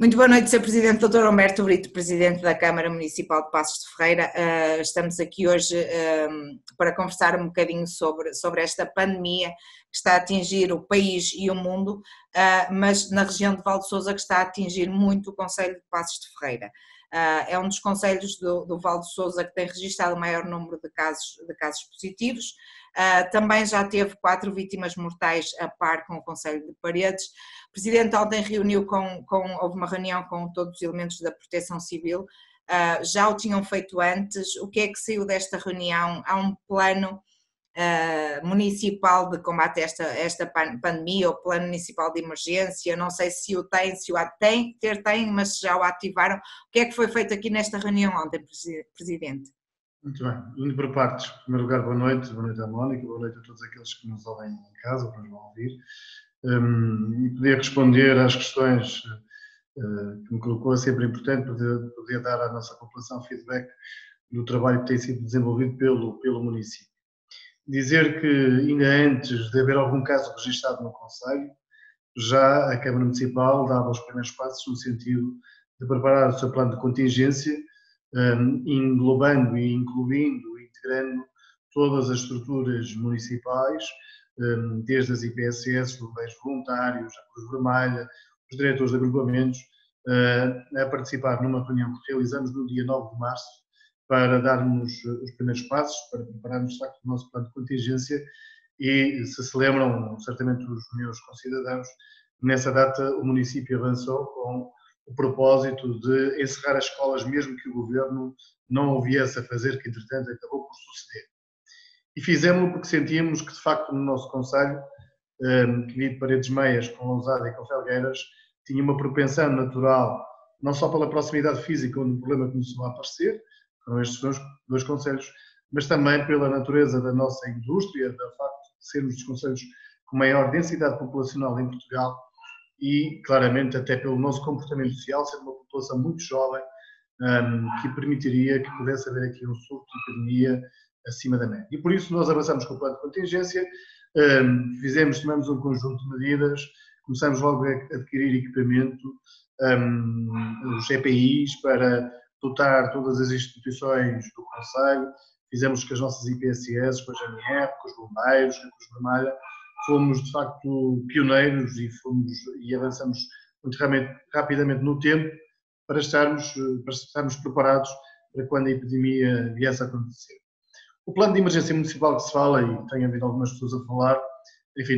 Muito boa noite, Sr. Presidente, Dr. Humberto Brito, Presidente da Câmara Municipal de Passos de Ferreira. Estamos aqui hoje para conversar um bocadinho sobre esta pandemia que está a atingir o país e o mundo, mas na região de Val de Sousa que está a atingir muito o concelho de Passos de Ferreira. É um dos concelhos do Val de Sousa que tem registrado o maior número de casos positivos. Também já teve 4 vítimas mortais a par com o concelho de Paredes. O Presidente ontem houve uma reunião com todos os elementos da Proteção Civil, já o tinham feito antes. O que é que saiu desta reunião? Há um plano municipal de combate a esta pandemia, ou plano municipal de emergência, não sei se o tem, se o tem, mas já o ativaram. O que é que foi feito aqui nesta reunião ontem, Presidente? Muito bem, indo por partes. Em primeiro lugar, boa noite à Mónica, boa noite a todos aqueles que nos ouvem em casa ou que nos vão ouvir. E poder responder às questões que me colocou é sempre importante, poder dar à nossa população feedback do trabalho que tem sido desenvolvido pelo município. Dizer que ainda antes de haver algum caso registado no concelho, já a Câmara Municipal dava os primeiros passos no sentido de preparar o seu plano de contingência, englobando e incluindo, integrando todas as estruturas municipais, desde as IPSS, os bombeiros voluntários, a Cruz Vermelha, os diretores de agrupamentos, a participar numa reunião que realizamos no dia 9 de março para darmos os primeiros passos, para prepararmos de facto o nosso plano de contingência e, se se lembram, certamente os meus concidadãos, nessa data o município avançou com o propósito de encerrar as escolas, mesmo que o governo não o viesse a fazer, que entretanto acabou por suceder. E fizemos-lo porque sentíamos que, de facto, no nosso concelho, que divide Paredes Meias com Lousada e com Felgueiras, tinha uma propensão natural, não só pela proximidade física, onde o problema começou a aparecer, foram estes dois concelhos, mas também pela natureza da nossa indústria, do facto de sermos dos concelhos com maior densidade populacional em Portugal e, claramente, até pelo nosso comportamento social, sendo uma população muito jovem, que permitiria que pudesse haver aqui um surto de epidemia acima da média. E por isso nós avançamos com o plano de contingência, tomamos um conjunto de medidas, começamos logo a adquirir equipamento, os EPIs para dotar todas as instituições do concelho, fizemos com as nossas IPSS, com a GNR, com os bombeiros, com a Cruz Vermelha, fomos de facto pioneiros e avançamos muito rapidamente no tempo para estarmos preparados para quando a epidemia viesse a acontecer. O plano de emergência municipal que se fala, e tem havido algumas pessoas a falar, enfim,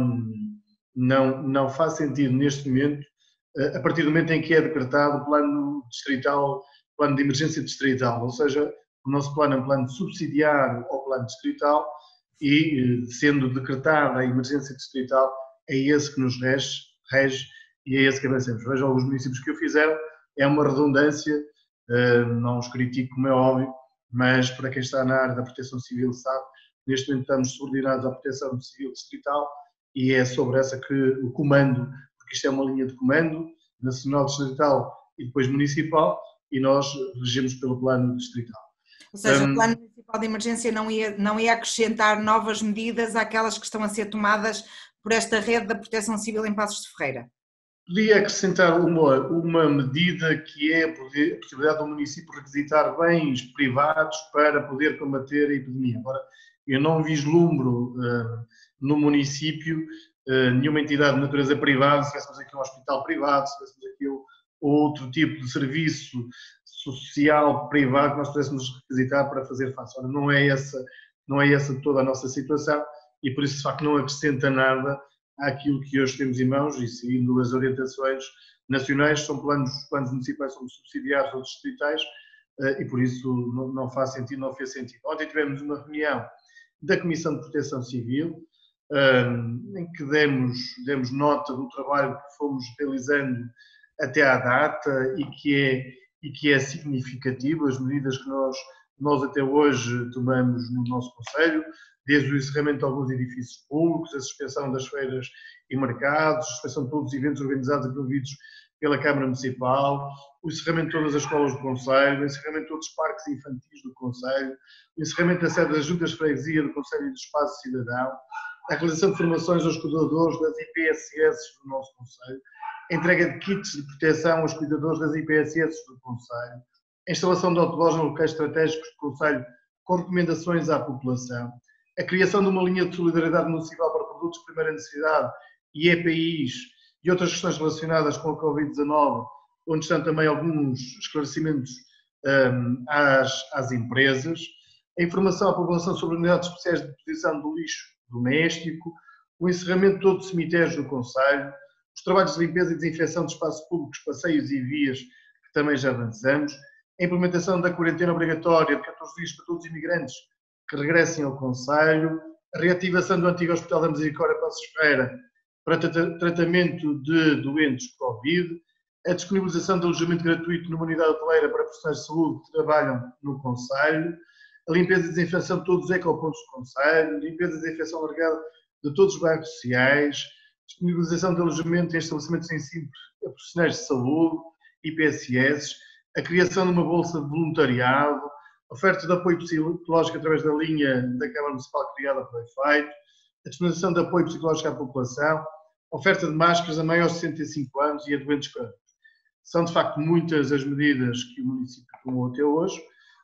não faz sentido neste momento, a partir do momento em que é decretado o plano distrital, plano de emergência distrital, ou seja, o nosso plano é um plano subsidiário ao plano distrital e, sendo decretada a emergência distrital, é esse que nos rege e é esse que avancemos. Vejam alguns municípios que o fizeram, é uma redundância, não os critico, como é óbvio, mas para quem está na área da proteção civil sabe, neste momento estamos subordinados à proteção civil distrital e é sobre essa que o comando, porque isto é uma linha de comando nacional, distrital e depois municipal, e nós regemos pelo plano distrital. Ou seja, o plano municipal de emergência não ia acrescentar novas medidas àquelas que estão a ser tomadas por esta rede da proteção civil em Passos de Ferreira? Podia acrescentar uma medida que é a possibilidade do município requisitar bens privados para poder combater a epidemia. Agora, eu não vislumbro no município nenhuma entidade de natureza privada, se tivéssemos aqui um hospital privado, se tivéssemos aqui outro tipo de serviço social privado que nós pudéssemos requisitar para fazer face. Ora, não é essa toda a nossa situação e por isso, de facto, não acrescenta nada àquilo que hoje temos em mãos e seguindo as orientações nacionais, são planos municipais, são subsidiários ou distritais e por isso não faz sentido, não fez sentido. Ontem tivemos uma reunião da Comissão de Proteção Civil em que demos nota do trabalho que fomos realizando até à data e que é significativo, as medidas que nós até hoje tomamos no nosso concelho, desde o encerramento de alguns edifícios públicos, a suspensão das feiras e mercados, a suspensão de todos os eventos organizados e promovidos pela Câmara Municipal, o encerramento de todas as escolas do concelho, o encerramento de todos os parques infantis do concelho, o encerramento da sede das juntas de freguesia do concelho e do espaço cidadão, a realização de formações aos cuidadores das IPSS do nosso concelho, a entrega de kits de proteção aos cuidadores das IPSS do Conselho, a instalação de autobots em locais estratégicos do Conselho com recomendações à população, a criação de uma linha de solidariedade municipal para produtos de primeira necessidade e EPIs e outras questões relacionadas com a Covid-19, onde estão também alguns esclarecimentos às empresas, a informação à população sobre unidades especiais de deposição do lixo doméstico, o encerramento de todos os cemitérios do Conselho, os trabalhos de limpeza e desinfecção de espaços públicos, passeios e vias, que também já avançamos, a implementação da quarentena obrigatória de 14 dias para todos os imigrantes que regressem ao Conselho, a reativação do antigo Hospital da Misericórdia Passos Ferreira para tratamento de doentes Covid, a disponibilização de alojamento gratuito numa unidade hoteleira para profissionais de saúde que trabalham no Conselho, a limpeza e desinfecção de todos os ecopontos do Conselho, limpeza e desinfecção alargada de todos os bairros sociais, disponibilização de alojamento em estabelecimentos em ensino a profissionais de saúde, IPSS, a criação de uma bolsa de voluntariado, oferta de apoio psicológico através da linha da Câmara Municipal criada para o efeito, a disponibilização de apoio psicológico à população, oferta de máscaras a maiores de 65 anos e a doentes crônicos. São, de facto, muitas as medidas que o município tomou até hoje.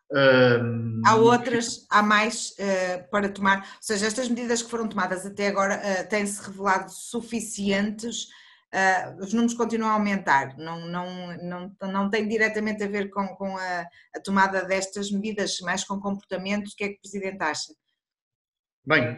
Há outras, há mais para tomar, ou seja, estas medidas que foram tomadas até agora têm-se revelado suficientes, os números continuam a aumentar, não tem diretamente a ver com a tomada destas medidas, mais com comportamentos. O que é que o Presidente acha? Bem,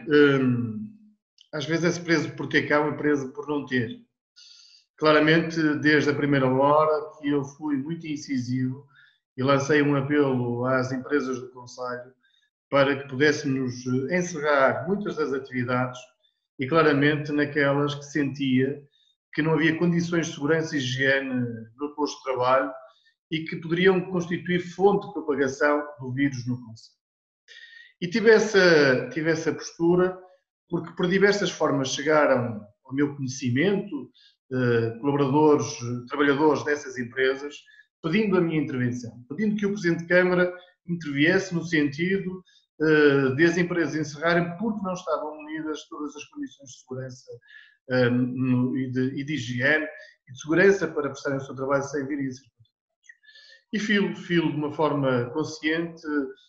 às vezes é-se preso por ter cá e preso por não ter. Claramente, desde a primeira hora que eu fui muito incisivo e lancei um apelo às empresas do Conselho para que pudéssemos encerrar muitas das atividades e claramente naquelas que sentia que não havia condições de segurança e higiene no posto de trabalho e que poderiam constituir fonte de propagação do vírus no Conselho. E tive essa postura porque por diversas formas chegaram ao meu conhecimento colaboradores, trabalhadores dessas empresas, pedindo a minha intervenção, pedindo que o Presidente de Câmara interviesse no sentido de as empresas encerrarem porque não estavam unidas todas as condições de segurança e de higiene e de segurança para prestarem o seu trabalho sem virem a ser contaminados. E filo de uma forma consciente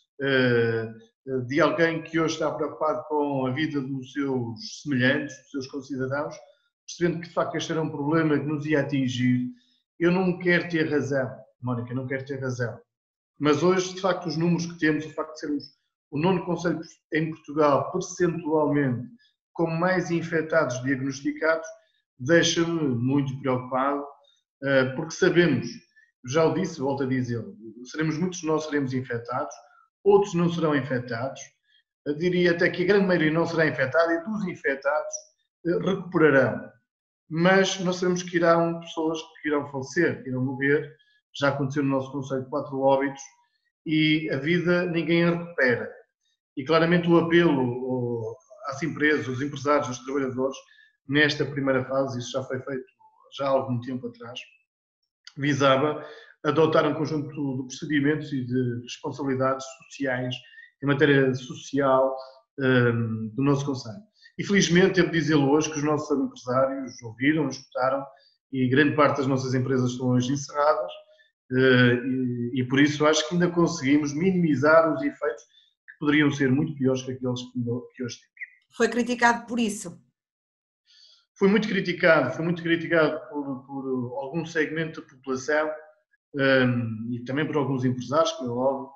de alguém que hoje está preocupado com a vida dos seus semelhantes, dos seus concidadãos, percebendo que de facto este era um problema que nos ia atingir. Eu não quero ter razão, Mónica, não quero ter razão. Mas hoje, de facto, os números que temos, o facto de sermos o 9º concelho em Portugal, percentualmente, com mais infectados diagnosticados, deixa-me muito preocupado, porque sabemos, já o disse, volto a dizer, muitos de nós seremos infectados, outros não serão infectados, eu diria até que a grande maioria não será infectada e dos infectados recuperarão. Mas nós sabemos que irão pessoas que irão falecer, que irão morrer. Já aconteceu no nosso concelho 4 óbitos e a vida ninguém a recupera. E claramente o apelo às empresas, aos empresários, aos trabalhadores, nesta primeira fase, isso já foi feito já há algum tempo atrás, visava adotar um conjunto de procedimentos e de responsabilidades sociais em matéria social do nosso concelho. E felizmente devo dizê-lo hoje que os nossos empresários ouviram, escutaram e grande parte das nossas empresas estão hoje encerradas e por isso acho que ainda conseguimos minimizar os efeitos que poderiam ser muito piores que aqueles que hoje temos. Foi criticado por isso? Foi muito criticado por algum segmento da população e também por alguns empresários, que é óbvio,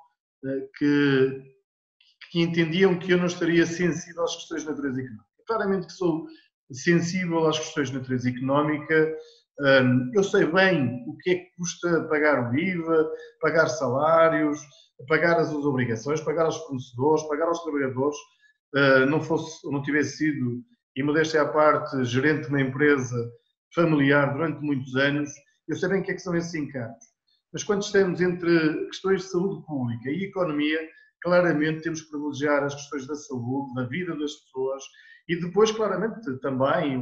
que entendiam que eu não estaria sensível às questões de natureza económica. Claramente que sou sensível às questões de natureza económica, eu sei bem o que é que custa pagar o IVA, pagar salários, pagar as obrigações, pagar aos fornecedores, pagar aos trabalhadores, não tivesse sido, e modéstia à parte, gerente de uma empresa familiar durante muitos anos, eu sei bem o que é que são esses encargos. Mas quando estamos entre questões de saúde pública e economia, claramente temos que privilegiar as questões da saúde, da vida das pessoas e depois, claramente, também,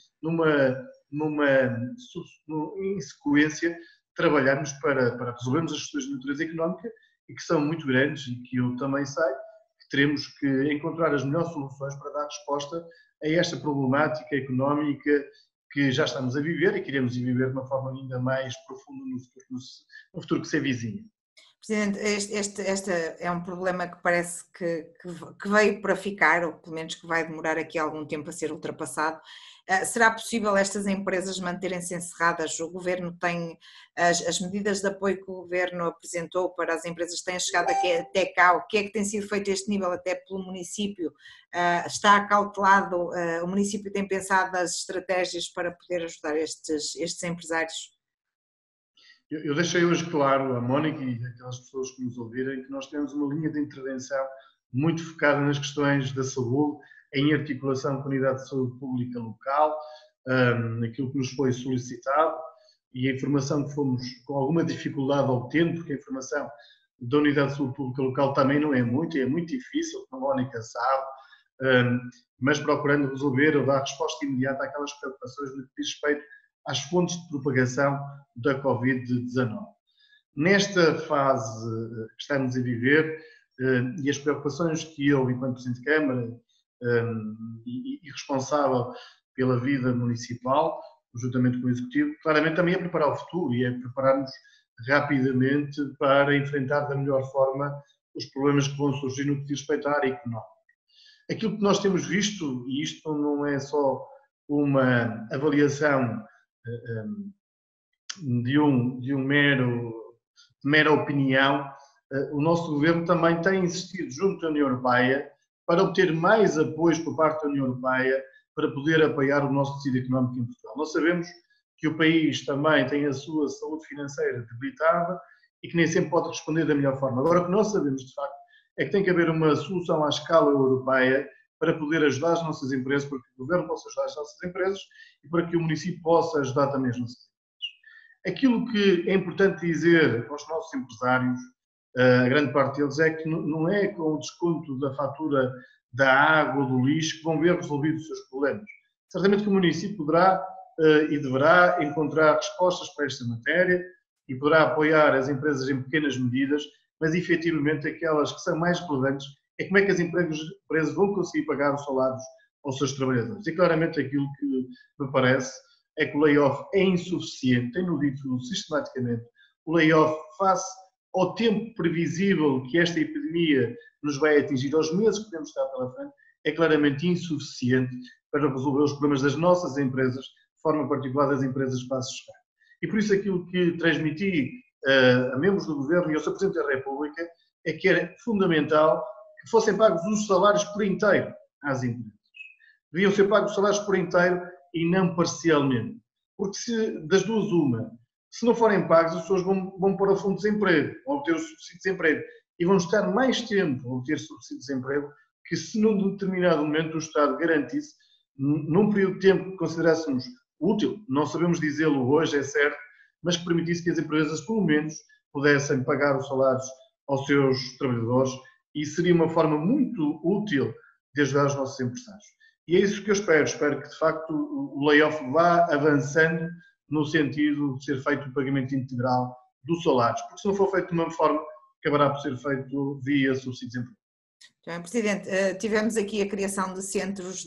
em sequência, trabalharmos para resolvermos as questões de natureza económica e que são muito grandes e que eu também sei que teremos que encontrar as melhores soluções para dar resposta a esta problemática económica que já estamos a viver e que iremos viver de uma forma ainda mais profunda no futuro que se avizinha. Presidente, este é um problema que parece que veio para ficar, ou pelo menos que vai demorar aqui algum tempo a ser ultrapassado. Será possível estas empresas manterem-se encerradas? O Governo tem, as medidas de apoio que o Governo apresentou para as empresas têm chegado até cá? O que é que tem sido feito a este nível, até pelo município? Está acautelado? O município tem pensado nas estratégias para poder ajudar estes empresários? Eu deixei hoje claro à Mónica e àquelas pessoas que nos ouvirem que nós temos uma linha de intervenção muito focada nas questões da saúde, em articulação com a Unidade de Saúde Pública local, aquilo que nos foi solicitado e a informação que fomos com alguma dificuldade obtendo, porque a informação da Unidade de Saúde Pública local também não é muito, e é muito difícil, como a Mónica sabe, mas procurando resolver ou dar resposta imediata àquelas preocupações no que diz respeito às fontes de propagação da Covid-19. Nesta fase que estamos a viver e as preocupações que eu, enquanto Presidente de Câmara e responsável pela vida municipal, juntamente com o Executivo, claramente também é preparar o futuro e é preparar-nos rapidamente para enfrentar da melhor forma os problemas que vão surgir no que diz respeito à área económica. Aquilo que nós temos visto, e isto não é só uma avaliação de mera opinião, o nosso governo também tem insistido junto à União Europeia para obter mais apoios por parte da União Europeia para poder apoiar o nosso tecido económico em Portugal. Nós sabemos que o país também tem a sua saúde financeira debilitada e que nem sempre pode responder da melhor forma. Agora, o que nós sabemos, de facto, é que tem que haver uma solução à escala europeia para poder ajudar as nossas empresas, para que o governo possa ajudar as nossas empresas e para que o município possa ajudar também as nossas empresas. Aquilo que é importante dizer aos nossos empresários, a grande parte deles, é que não é com o desconto da fatura da água ou do lixo que vão ver resolvidos os seus problemas. Certamente que o município poderá e deverá encontrar respostas para esta matéria e poderá apoiar as empresas em pequenas medidas, mas efetivamente aquelas que são mais relevantes é como é que as empresas vão conseguir pagar os salários aos seus trabalhadores. E claramente aquilo que me parece é que o layoff é insuficiente, tenho dito sistematicamente, o layoff face ao tempo previsível que esta epidemia nos vai atingir, aos meses que podemos estar pela frente, é claramente insuficiente para resolver os problemas das nossas empresas, de forma particular das empresas de base chegar. E por isso aquilo que transmiti a membros do Governo e ao Sr. Presidente da República é que era fundamental que fossem pagos os salários por inteiro às empresas. Deviam ser pagos os salários por inteiro e não parcialmente. Porque das duas uma, se não forem pagos, as pessoas vão para o fundo de desemprego, vão obter o subsídio de desemprego e vão estar mais tempo a obter subsídio de desemprego que se num determinado momento o Estado garantisse, num período de tempo que considerássemos útil, não sabemos dizê-lo hoje, é certo, mas que permitisse que as empresas, pelo menos, pudessem pagar os salários aos seus trabalhadores e seria uma forma muito útil de ajudar os nossos empresários. E é isso que eu espero que de facto o layoff vá avançando no sentido de ser feito o pagamento integral dos salários, porque se não for feito de uma forma, acabará por ser feito via subsídio de desemprego. Presidente, tivemos aqui a criação de centros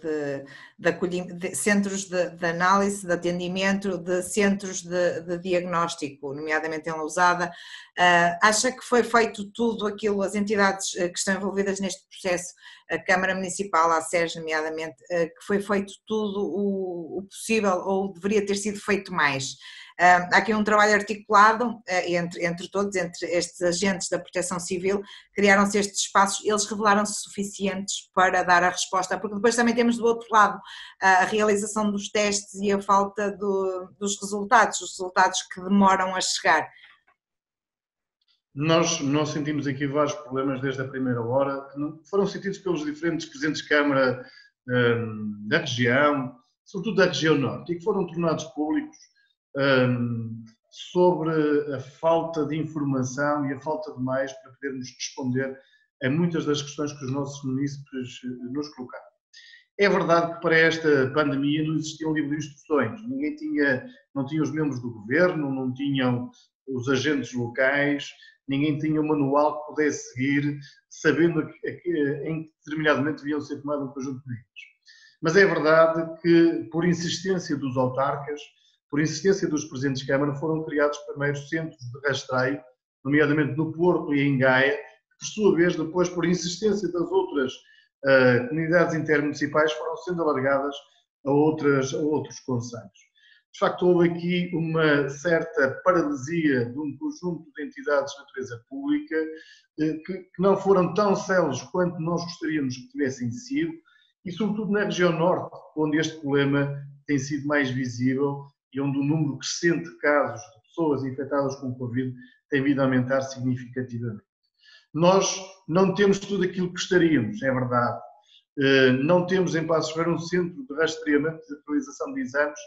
centros de análise, de atendimento, de centros de diagnóstico, nomeadamente em Lousada. Acha que foi feito tudo aquilo, as entidades que estão envolvidas neste processo, a Câmara Municipal, a SES nomeadamente, que foi feito tudo o possível ou deveria ter sido feito mais? Há aqui um trabalho articulado entre todos, entre estes agentes da Proteção Civil, criaram-se estes espaços, eles revelaram-se suficientes para dar a resposta, porque depois também temos do outro lado a realização dos testes e a falta dos resultados, os resultados que demoram a chegar. Nós sentimos aqui vários problemas desde a primeira hora, que foram sentidos pelos diferentes presidentes de Câmara da região, sobretudo da região norte, e que foram tornados públicos sobre a falta de informação e a falta de meios para podermos responder a muitas das questões que os nossos munícipes nos colocaram. É verdade que para esta pandemia não existiam livro de instruções, não tinha os membros do governo, não tinham os agentes locais, ninguém tinha um manual que pudesse seguir, sabendo em que determinado momento deviam ser tomados um conjunto de medidas. Mas é verdade que, por insistência dos autarcas, por insistência dos presidentes de Câmara, foram criados primeiros centros de rastreio, nomeadamente no Porto e em Gaia, que, por sua vez, depois, por insistência das outras comunidades intermunicipais, foram sendo alargadas a outros concelhos. De facto, houve aqui uma certa paralisia de um conjunto de entidades de natureza pública que não foram tão céleres quanto nós gostaríamos que tivessem sido, e sobretudo na região norte, onde este problema tem sido mais visível e onde o número crescente de casos de pessoas infectadas com Covid tem vindo a aumentar significativamente. Nós não temos tudo aquilo que gostaríamos, é verdade. Não temos em Paços de Ferreira um centro de rastreamento de realização de exames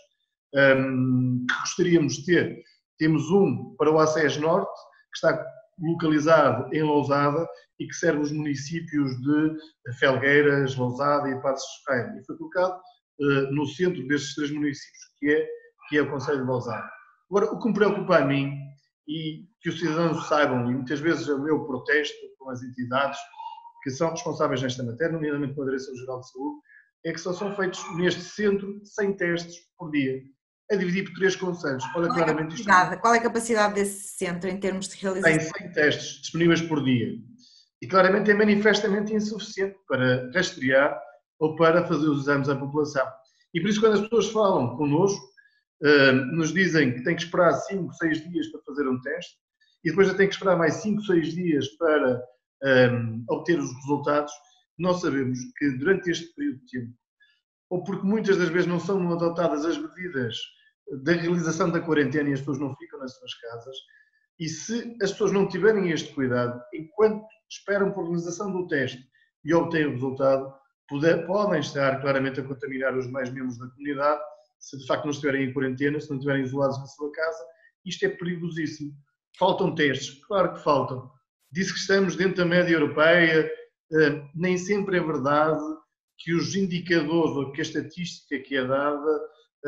que gostaríamos de ter. Temos um para o ACES Norte, que está localizado em Lousada e que serve os municípios de Felgueiras, Lousada e Paços de Ferreira. E foi colocado no centro destes 3 municípios, que é o concelho de Lousada. Agora, o que me preocupa a mim, e que os cidadãos saibam, e muitas vezes é o meu protesto com as entidades que são responsáveis nesta matéria, nomeadamente com a Direção-Geral de Saúde, é que só são feitos neste centro 100 testes por dia, a dividir por 3 concelhos. Qual é a capacidade desse centro em termos de realização? Tem 100 testes disponíveis por dia. E claramente é manifestamente insuficiente para rastrear ou para fazer os exames à população. E por isso, quando as pessoas falam connosco, nos dizem que têm que esperar 5, 6 dias para fazer um teste e depois já têm que esperar mais 5, 6 dias para obter os resultados, nós sabemos que durante este período de tempo, ou porque muitas das vezes não são adotadas as medidas da realização da quarentena e as pessoas não ficam nas suas casas, e se as pessoas não tiverem este cuidado, enquanto esperam por realização do teste e obtêm o resultado, podem estar claramente a contaminar os demais membros da comunidade, se de facto não estiverem em quarentena, se não estiverem isolados na sua casa. Isto é perigosíssimo. Faltam testes, claro que faltam. Disse que estamos dentro da média europeia, nem sempre é verdade que os indicadores ou que a estatística que é dada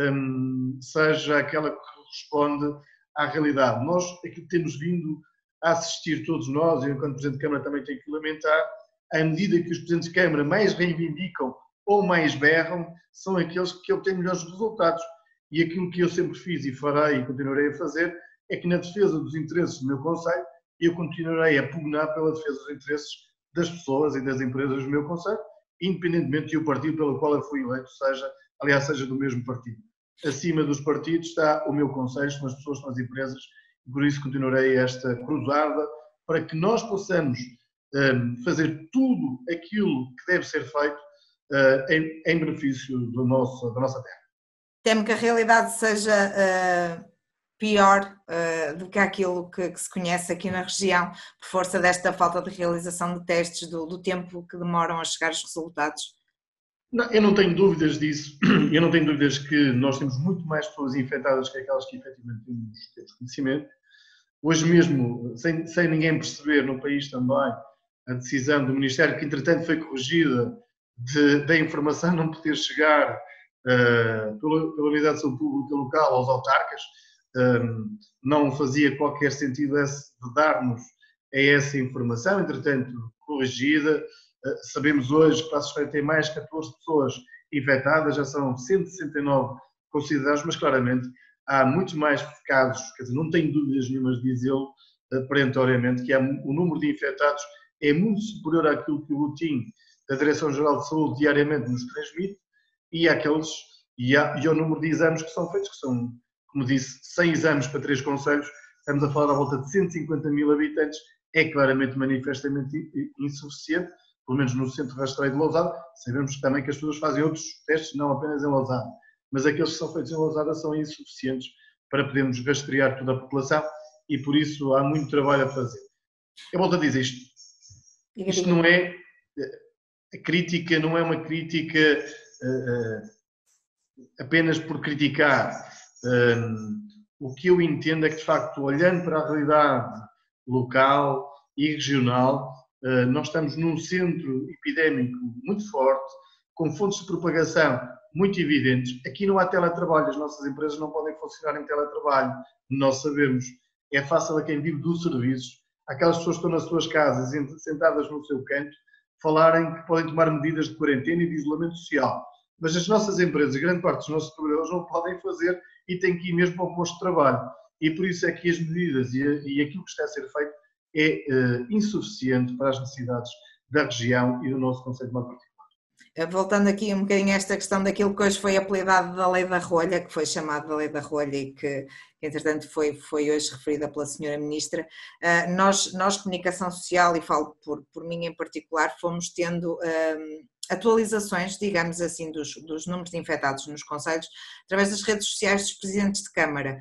seja aquela que corresponde à realidade. Nós, aquilo que temos vindo a assistir todos nós, e enquanto Presidente de Câmara também tenho que lamentar, à medida que os Presidentes de Câmara mais reivindicam ou mais berram, são aqueles que obtêm melhores resultados. E aquilo que eu sempre fiz e farei e continuarei a fazer é que na defesa dos interesses do meu concelho, eu continuarei a pugnar pela defesa dos interesses das pessoas e das empresas do meu concelho, independentemente do partido pelo qual eu fui eleito, seja do mesmo partido. Acima dos partidos está o meu concelho, são as pessoas, são as empresas, e por isso continuarei esta cruzada para que nós possamos fazer tudo aquilo que deve ser feito em benefício da nossa terra. Temo que a realidade seja pior do que aquilo que se conhece aqui na região, por força desta falta de realização de testes, do tempo que demoram a chegar os resultados. Não, eu não tenho dúvidas disso. Eu não tenho dúvidas que nós temos muito mais pessoas infectadas que aquelas que efetivamente temos conhecimento. Hoje mesmo, sem ninguém perceber no país também, a decisão do Ministério, que entretanto foi corrigida, da informação não poder chegar pela Unidade de Saúde Pública local aos autarcas, não fazia qualquer sentido de darmos a essa informação, entretanto corrigida. Sabemos hoje que Paços de Ferreira tem mais 14 pessoas infectadas, já são 169 considerados, mas claramente há muitos mais casos, quer dizer, não tenho dúvidas nenhumas de dizê-lo perentoriamente, que o número de infectados é muito superior àquilo que o boletim da Direção-Geral de Saúde diariamente nos transmite e ao número de exames que são feitos, que são, como disse, 100 exames para 3 concelhos, estamos a falar à volta de 150 mil habitantes, é claramente manifestamente insuficiente, pelo menos no centro de rastreio de Lousada. Sabemos também que as pessoas fazem outros testes, não apenas em Lousada, mas aqueles que são feitos em Lousada são insuficientes para podermos rastrear toda a população e por isso há muito trabalho a fazer. Eu volto a dizer isto não é, a crítica não é uma crítica apenas por criticar. O que eu entendo é que, de facto, olhando para a realidade local e regional, nós estamos num centro epidémico muito forte, com fontes de propagação muito evidentes. Aqui não há teletrabalho, as nossas empresas não podem funcionar em teletrabalho, nós sabemos. É fácil a quem vive dos serviços, aquelas pessoas que estão nas suas casas, sentadas no seu canto, falarem que podem tomar medidas de quarentena e de isolamento social. mas as nossas empresas, grande parte dos nossos trabalhadores não podem fazer e têm que ir mesmo para o posto de trabalho. E por isso é que as medidas e aquilo que está a ser feito é insuficiente para as necessidades da região e do nosso concelho de Matosinhos. Voltando aqui um bocadinho a esta questão daquilo que hoje foi apelidado da Lei da Rolha, que foi chamado da Lei da Rolha e que entretanto foi hoje referida pela senhora Ministra, nós Comunicação Social, e falo por mim em particular, fomos tendo atualizações, digamos assim, dos números de infectados nos concelhos através das redes sociais dos presidentes de Câmara.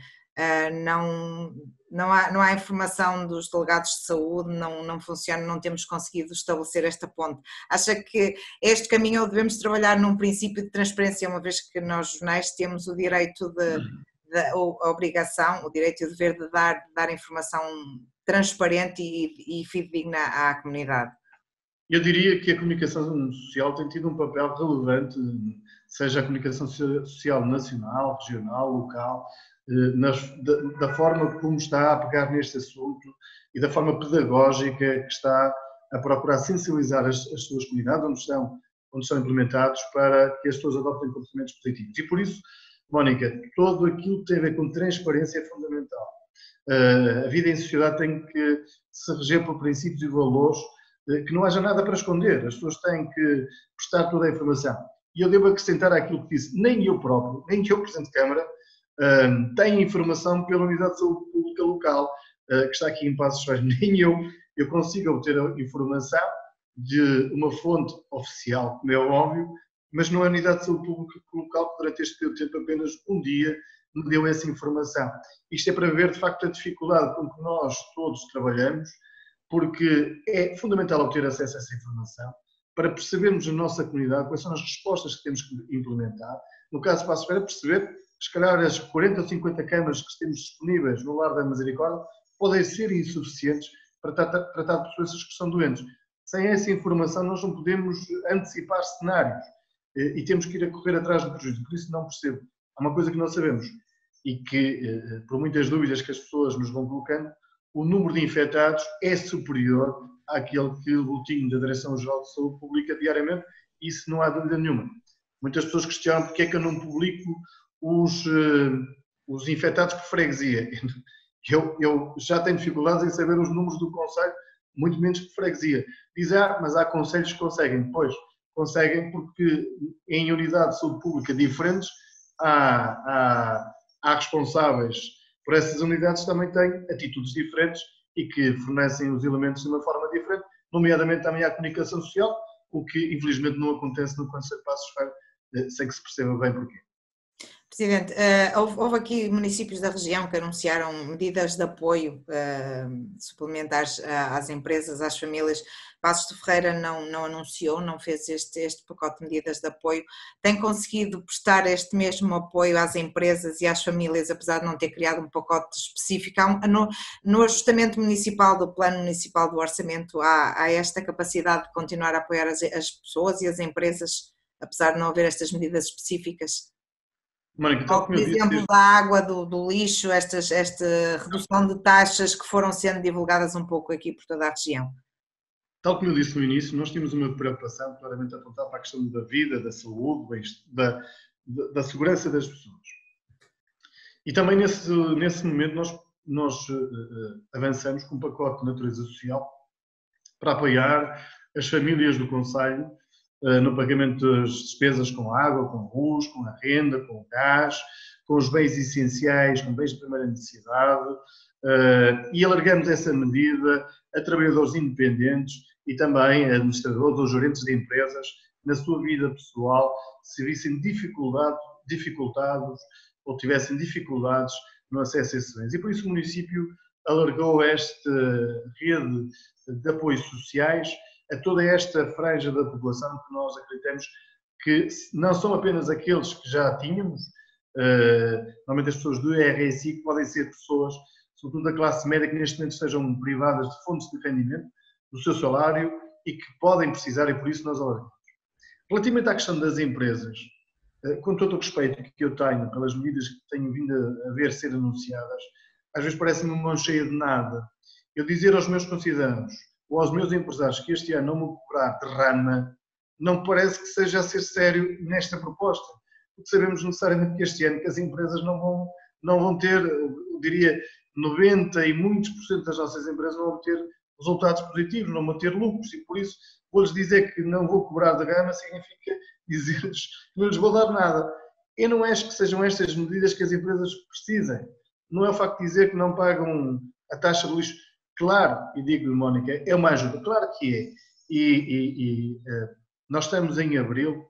Não há informação dos delegados de saúde, não funciona, não temos conseguido estabelecer esta ponte. Acha que este caminho devemos trabalhar num princípio de transparência, uma vez que nós jornais temos o direito a obrigação, o direito e o dever de dar informação transparente e fidedigna à comunidade? Eu diria que a comunicação social tem tido um papel relevante, seja a comunicação social nacional, regional, local, da forma como está a pegar neste assunto e da forma pedagógica que está a procurar sensibilizar as suas comunidades onde estão implementados para que as pessoas adoptem comportamentos positivos. E por isso, Mónica, tudo aquilo que tem a ver com transparência é fundamental. A vida em sociedade tem que se reger por princípios e valores, que não haja nada para esconder, as pessoas têm que prestar toda a informação. E eu devo acrescentar àquilo que disse, nem eu próprio, nem eu, Presidente de Câmara, tenho informação pela Unidade de Saúde Pública Local, que está aqui em Passos Ferreira, nem eu consigo obter a informação de uma fonte oficial, como é óbvio, mas não é a Unidade de Saúde Pública Local que durante este tempo apenas um dia me deu essa informação. Isto é para ver, de facto, a dificuldade com que nós todos trabalhamos, porque é fundamental obter acesso a essa informação para percebermos na nossa comunidade quais são as respostas que temos que implementar. No caso de Passos Ferreira, perceber que, se calhar, as 40 ou 50 câmaras que temos disponíveis no Lar da Misericórdia podem ser insuficientes para tratar de pessoas que são doentes. Sem essa informação, nós não podemos antecipar cenários e temos que ir a correr atrás do prejuízo. Por isso, não percebo. Há uma coisa que nós sabemos e que, por muitas dúvidas que as pessoas nos vão colocando, o número de infectados é superior àquele que o boletim da Direção-Geral de Saúde publica diariamente, isso não há dúvida nenhuma. Muitas pessoas questionam porque é que eu não publico os infectados por freguesia. Eu já tenho dificuldades em saber os números do concelho, muito menos por freguesia. Dizem, mas há concelhos que conseguem. Pois, conseguem porque em unidades de saúde pública diferentes há responsáveis por essas unidades também têm atitudes diferentes e que fornecem os elementos de uma forma diferente, nomeadamente também à comunicação social, o que infelizmente não acontece no Concelho de Passos Ferreira, sem que se perceba bem porquê. Presidente, houve aqui municípios da região que anunciaram medidas de apoio suplementares às empresas, às famílias. Passos de Ferreira não anunciou, não fez este pacote de medidas de apoio. Tem conseguido prestar este mesmo apoio às empresas e às famílias, apesar de não ter criado um pacote específico? No ajustamento municipal do Plano Municipal do Orçamento, há esta capacidade de continuar a apoiar as pessoas e as empresas, apesar de não haver estas medidas específicas? Mónica, por exemplo, da água, do lixo, esta redução de taxas que foram sendo divulgadas um pouco aqui por toda a região. Tal como eu disse no início, nós temos uma preocupação claramente apontada para a questão da vida, da saúde, da segurança das pessoas. E também nesse momento nós avançamos com um pacote de natureza social para apoiar as famílias do concelho no pagamento das despesas com água, com luz, com a renda, com o gás, com os bens essenciais, com bens de primeira necessidade, e alargamos essa medida a trabalhadores independentes e também a administradores ou gerentes de empresas na sua vida pessoal, se vissem dificultados ou tivessem dificuldades no acesso a esses bens. E por isso o município alargou esta rede de apoios sociais a toda esta franja da população que nós acreditamos que não são apenas aqueles que já tínhamos, normalmente as pessoas do RSI, que podem ser pessoas, sobretudo da classe média, que neste momento estejam privadas de fontes de rendimento do seu salário e que podem precisar, e por isso nós alargamos. Relativamente à questão das empresas, com todo o respeito que eu tenho pelas medidas que tenho vindo a ver ser anunciadas, às vezes parece-me uma mão cheia de nada. Eu dizer aos meus concidadãos ou aos meus empresários que este ano não me cobrar derrama, não parece que seja a ser sério nesta proposta. Porque sabemos necessariamente que este ano que as empresas não vão ter, eu diria, 90 e muitos por cento das nossas empresas não vão ter resultados positivos, não vão ter lucros, e por isso vou-lhes dizer que não vou cobrar da gama significa dizer-lhes que não lhes vou dar nada. Eu não acho que sejam estas medidas que as empresas precisem. Não é o facto de dizer que não pagam a taxa de lixo. Claro, e digo-lhe, Mónica, é uma ajuda, claro que é. Nós estamos em abril,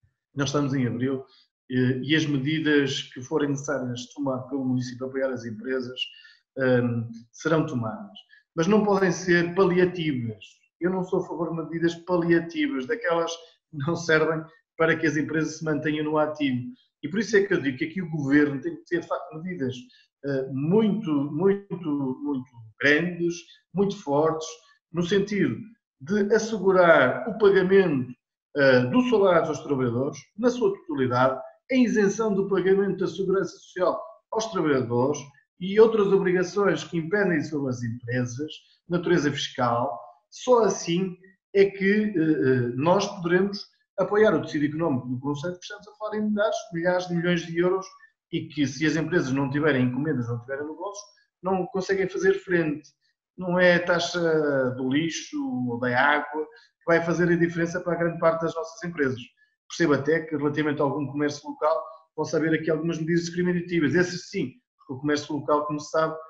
e as medidas que forem necessárias tomar pelo município para apoiar as empresas serão tomadas. Mas não podem ser paliativas. Eu não sou a favor de medidas paliativas, daquelas que não servem para que as empresas se mantenham no ativo. E por isso é que eu digo que aqui o governo tem que ter, de facto, medidas muito grandes, muito fortes, no sentido de assegurar o pagamento dos salários aos trabalhadores, na sua totalidade, a isenção do pagamento da segurança social aos trabalhadores e outras obrigações que impendem sobre as empresas, natureza fiscal. Só assim é que nós poderemos apoiar o tecido económico do conceito, que estamos a falar em milhares de milhões de euros, e que, se as empresas não tiverem encomendas, não tiverem negócios, não conseguem fazer frente. Não é a taxa do lixo ou da água que vai fazer a diferença para a grande parte das nossas empresas. Percebo até que, relativamente a algum comércio local, possa haver aqui algumas medidas discriminativas. Essas sim, porque o comércio local, como se sabe,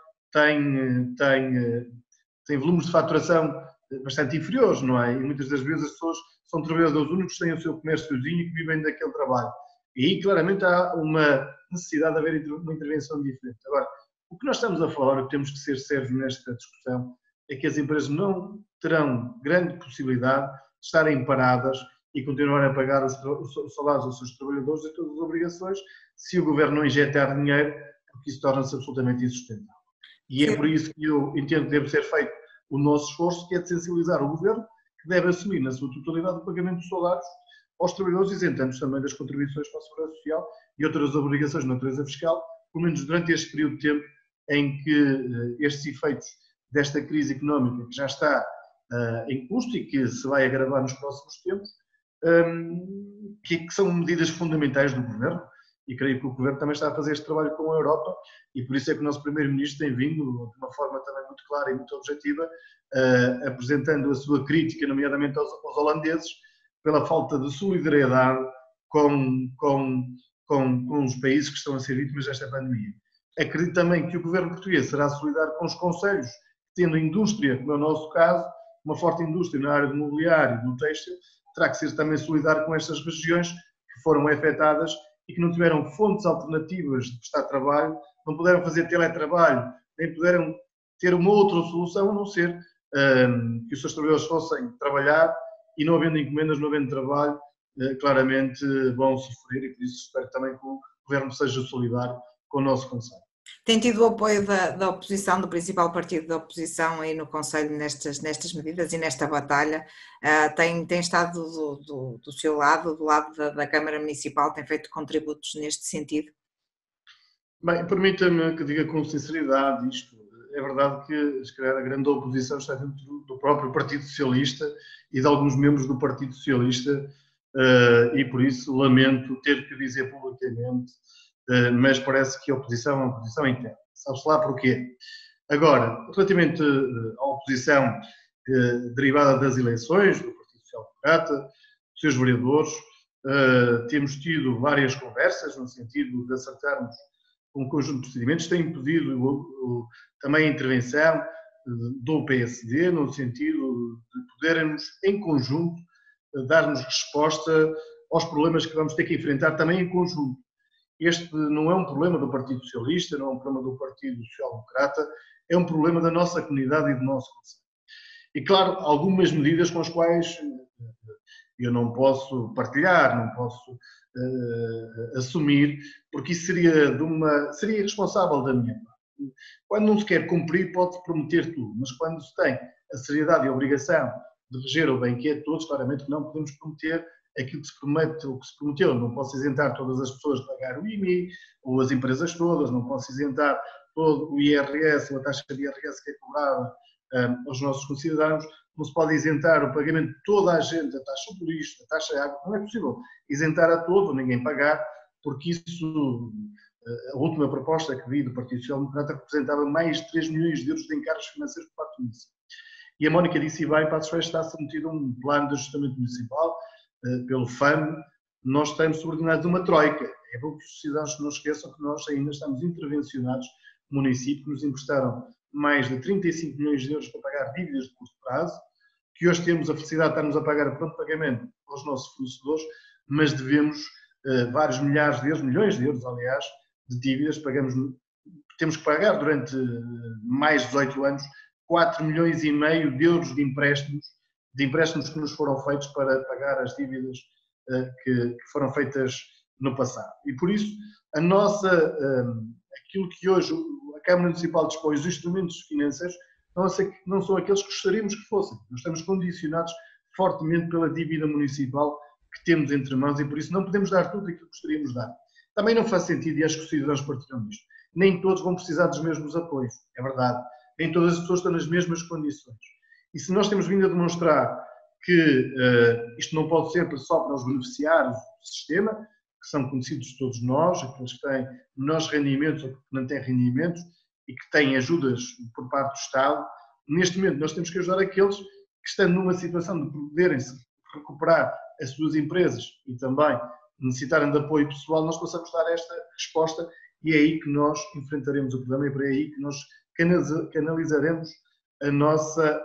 tem volumes de faturação bastante inferiores, não é? E muitas das vezes as pessoas são trabalhadores únicos, têm o seu comérciozinho e que vivem daquele trabalho. E aí, claramente, há uma necessidade de haver uma intervenção diferente. Agora, o que nós estamos a falar, o que temos que ser sérios nesta discussão, é que as empresas não terão grande possibilidade de estarem paradas e continuarem a pagar os salários aos seus trabalhadores e todas as obrigações se o governo não injetar dinheiro, porque isso torna-se absolutamente insustentável. E é por isso que eu entendo que deve ser feito o nosso esforço, que é de sensibilizar o governo, que deve assumir na sua totalidade o pagamento dos salários aos trabalhadores, isentando também das contribuições para a Segurança Social e outras obrigações de natureza fiscal, pelo menos durante este período de tempo em que estes efeitos desta crise económica, que já está em custo e que se vai agravar nos próximos tempos, que são medidas fundamentais do governo, e creio que o governo também está a fazer este trabalho com a Europa, e por isso é que o nosso primeiro-ministro tem vindo, de uma forma também muito clara e muito objetiva, apresentando a sua crítica, nomeadamente aos holandeses, pela falta de solidariedade com os países que estão a ser vítimas desta pandemia. Acredito também que o governo português será solidário com os concelhos, tendo indústria, como é o nosso caso, uma forte indústria na área do mobiliário e do têxtil, terá que ser também solidário com estas regiões que foram afetadas e que não tiveram fontes alternativas de prestar trabalho, não puderam fazer teletrabalho, nem puderam ter uma outra solução a não ser que os seus trabalhadores fossem trabalhar, e não havendo encomendas, não havendo trabalho, claramente vão sofrer, e por isso espero também que o governo seja solidário com o nosso concelho. Tem tido o apoio da oposição, do principal partido da oposição aí no Conselho nestas medidas e nesta batalha? Tem estado do seu lado, do lado da Câmara Municipal, tem feito contributos neste sentido? Bem, permita-me que diga com sinceridade isto. É verdade que, se calhar, a grande oposição está dentro do próprio Partido Socialista e de alguns membros do Partido Socialista, e por isso lamento ter que dizer publicamente, mas parece que a oposição é uma oposição interna. Sabe-se lá porquê. Agora, relativamente à oposição derivada das eleições do Partido Social Democrata, dos seus vereadores, temos tido várias conversas no sentido de acertarmos um conjunto de procedimentos, tem pedido também a intervenção do PSD, no sentido de podermos, em conjunto, darmos resposta aos problemas que vamos ter que enfrentar também em conjunto. Este não é um problema do Partido Socialista, não é um problema do Partido Social Democrata, é um problema da nossa comunidade e do nosso concelho. E, claro, algumas medidas com as quais eu não posso partilhar, não posso assumir, porque isso seria irresponsável da minha parte. Quando não se quer cumprir, pode-se prometer tudo, mas quando se tem a seriedade e a obrigação de reger o bem que é de todos, claramente que não podemos prometer aquilo que se promete, o que se prometeu. Não posso isentar todas as pessoas de pagar o IMI, ou as empresas todas, não posso isentar todo o IRS, ou a taxa de IRS que é cobrada aos nossos concidadãos, não se pode isentar o pagamento de toda a gente, a taxa por isto, a taxa de água, não é possível isentar a todo, ninguém pagar, porque isso, a última proposta que vi do Partido Social Democrata representava mais de 3 milhões de euros de encargos financeiros por parte do município. E a Mónica disse bem, Passos Ferreira está submetido a um plano de ajustamento municipal, pelo FAM, nós estamos subordinados a uma troika. É bom que os cidadãos não esqueçam que nós ainda estamos intervencionados no município, que nos emprestaram mais de 35 milhões de euros para pagar dívidas de curto prazo, que hoje temos a felicidade de estarmos a pagar a pronto pagamento aos nossos fornecedores, mas devemos vários milhares de euros, milhões de euros, aliás, de dívidas. Temos que pagar durante mais de 18 anos 4 milhões e meio de euros de empréstimos que nos foram feitos para pagar as dívidas que foram feitas no passado. E por isso, aquilo que hoje a Câmara Municipal dispõe, os instrumentos financeiros, não são aqueles que gostaríamos que fossem. Nós estamos condicionados fortemente pela dívida municipal que temos entre mãos e por isso não podemos dar tudo aquilo que gostaríamos de dar. Também não faz sentido, e acho que os cidadãos partilham disto, nem todos vão precisar dos mesmos apoios, é verdade. Nem todas as pessoas estão nas mesmas condições. E se nós temos vindo a demonstrar que isto não pode ser só para os beneficiários do sistema, que são conhecidos de todos nós, aqueles que têm menores rendimentos ou que não têm rendimentos e que têm ajudas por parte do Estado, neste momento nós temos que ajudar aqueles que estão numa situação de poderem-se recuperar as suas empresas e também necessitarem de apoio pessoal, nós possamos dar esta resposta e é aí que nós enfrentaremos o problema e é aí que nós canalizaremos a nossa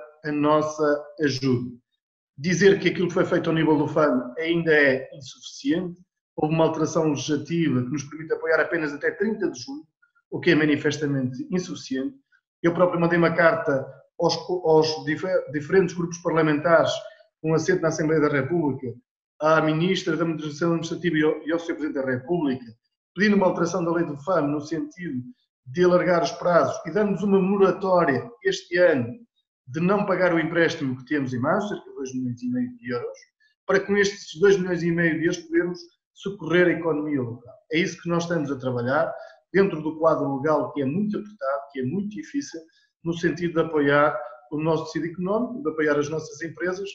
ajuda. Dizer que aquilo que foi feito ao nível do FAM ainda é insuficiente, houve uma alteração legislativa que nos permite apoiar apenas até 30 de junho, o que é manifestamente insuficiente. Eu próprio mandei uma carta aos diferentes grupos parlamentares com assento na Assembleia da República, à Ministra da Administração Administrativa e ao Sr. Presidente da República, pedindo uma alteração da lei do FAM no sentido de alargar os prazos e dando-nos uma moratória este ano de não pagar o empréstimo que temos em mãos, cerca de 2 milhões e meio de euros, para com estes 2 milhões e meio de euros podermos socorrer a economia local. É isso que nós estamos a trabalhar, dentro do quadro legal que é muito apertado, que é muito difícil, no sentido de apoiar o nosso tecido económico, de apoiar as nossas empresas,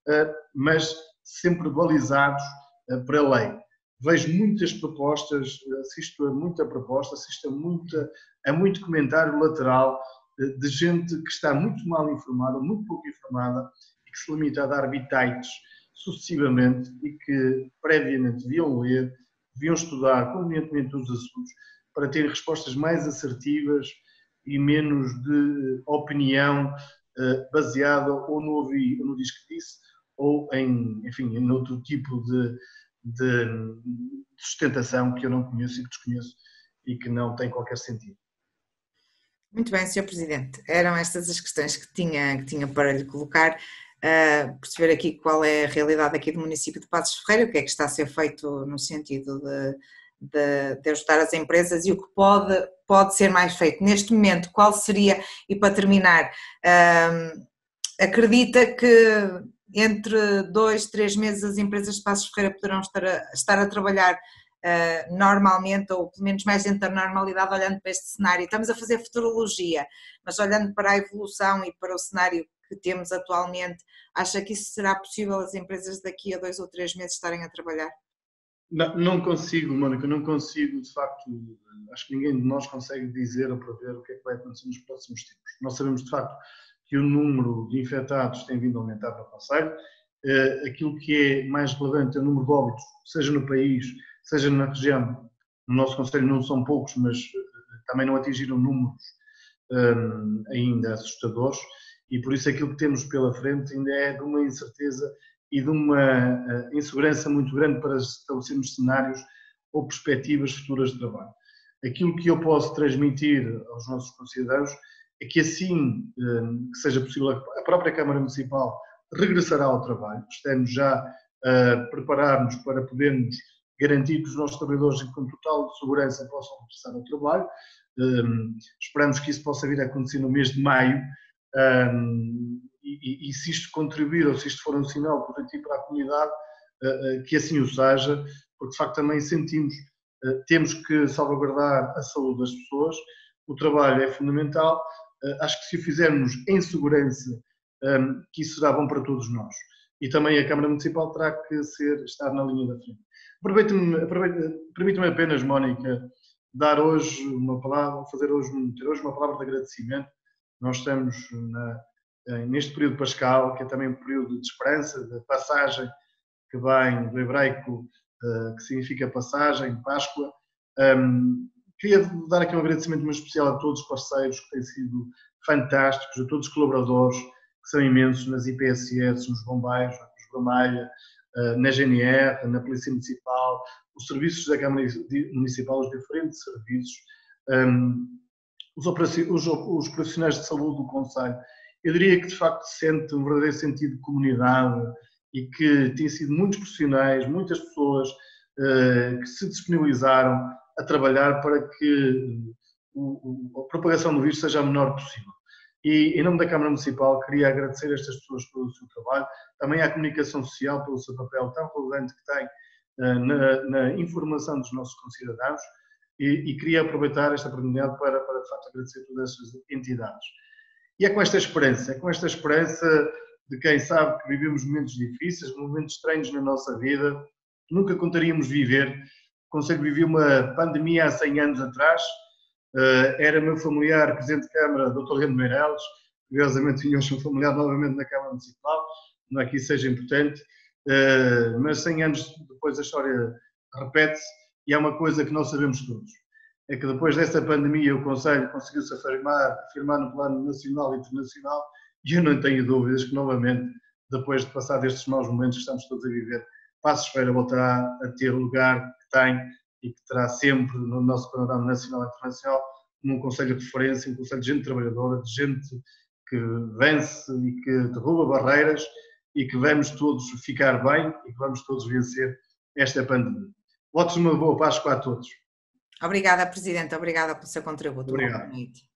mas sempre balizados para a lei. Vejo muitas propostas, assisto a muita proposta, assisto a muito comentário lateral de gente que está muito mal informada, muito pouco informada e que se limita a dar bitites sucessivamente e que previamente deviam ler, deviam estudar convenientemente os assuntos para terem respostas mais assertivas e menos de opinião baseada ou no ouvi ou no diz que disse ou em outro tipo de sustentação que eu não conheço e que desconheço e que não tem qualquer sentido. Muito bem, Sr. Presidente. Eram estas as questões que tinha para lhe colocar, perceber aqui qual é a realidade aqui do município de Passos Ferreira, o que é que está a ser feito no sentido de ajudar as empresas e o que pode ser mais feito. Neste momento, qual seria, e para terminar, acredita que entre 2, 3 meses as empresas de Passos Ferreira poderão estar a trabalhar normalmente, ou pelo menos mais dentro da normalidade, olhando para este cenário? Estamos a fazer futurologia, mas olhando para a evolução e para o cenário que temos atualmente, acha que isso será possível, as empresas daqui a 2 ou 3 meses estarem a trabalhar? Não consigo, Mónica, não consigo, de facto, acho que ninguém de nós consegue dizer ou prever o que é que vai acontecer nos próximos tempos. Nós sabemos, de facto, que o número de infectados tem vindo a aumentar no concelho. Aquilo que é mais relevante é o número de óbitos, seja no país, seja na região. No nosso concelho não são poucos, mas também não atingiram números ainda assustadores e por isso aquilo que temos pela frente ainda é de uma incerteza e de uma insegurança muito grande para estabelecermos cenários ou perspectivas futuras de trabalho. Aquilo que eu posso transmitir aos nossos concidadãos é que assim que seja possível, a própria Câmara Municipal regressará ao trabalho. Estamos já a preparar-nos para podermos garantir que os nossos trabalhadores com total segurança possam regressar ao trabalho. Esperamos que isso possa vir a acontecer no mês de maio e se isto contribuir ou se isto for um sinal positivo para a comunidade, que assim o seja, porque de facto também sentimos, temos que salvaguardar a saúde das pessoas, o trabalho é fundamental, acho que se o fizermos em segurança que isso será bom para todos nós. E também a Câmara Municipal terá que estar na linha da frente. Permite-me apenas, Mónica, dar hoje uma palavra, ter hoje uma palavra de agradecimento. Nós estamos neste período pascal, que é também um período de esperança, de passagem, que vem do hebraico, que significa passagem, Páscoa. Queria dar aqui um agradecimento muito especial a todos os parceiros que têm sido fantásticos, a todos os colaboradores, que são imensos, nas IPSS, nos bombeiros, na Cruz Vermelha, na GNR, na Polícia Municipal, os serviços da Câmara Municipal, os diferentes serviços, os profissionais de saúde do Conselho. Eu diria que, de facto, se sente um verdadeiro sentido de comunidade e que têm sido muitos profissionais, muitas pessoas que se disponibilizaram a trabalhar para que a propagação do vírus seja a menor possível. E, em nome da Câmara Municipal, queria agradecer a estas pessoas pelo seu trabalho, também à comunicação social pelo seu papel tão relevante que tem na informação dos nossos concidadãos e queria aproveitar esta oportunidade para de facto, agradecer a todas estas entidades. E é com esta esperança de quem sabe que vivemos momentos difíceis, momentos estranhos na nossa vida, nunca contaríamos viver. O Conselho viveu uma pandemia há 100 anos atrás. Era meu familiar, Presidente de Câmara, Dr. Rendo Meireles, curiosamente tinha um familiar novamente na Câmara Municipal, não é que isso seja importante, mas 100 anos depois a história repete-se e é uma coisa que nós sabemos todos. É que depois dessa pandemia o Conselho conseguiu-se afirmar no plano nacional e internacional e eu não tenho dúvidas que novamente, depois de passar destes maus momentos que estamos todos a viver, Paços de Ferreira voltará a ter o lugar que tem e que terá sempre no nosso panorama nacional e internacional como um conselho de referência, um conselho de gente trabalhadora, de gente que vence e que derruba barreiras e que vamos todos ficar bem e que vamos todos vencer esta pandemia. Votos de uma boa Páscoa a todos. Obrigada, Presidente. Obrigada pelo seu contributo. Obrigado. Boa noite.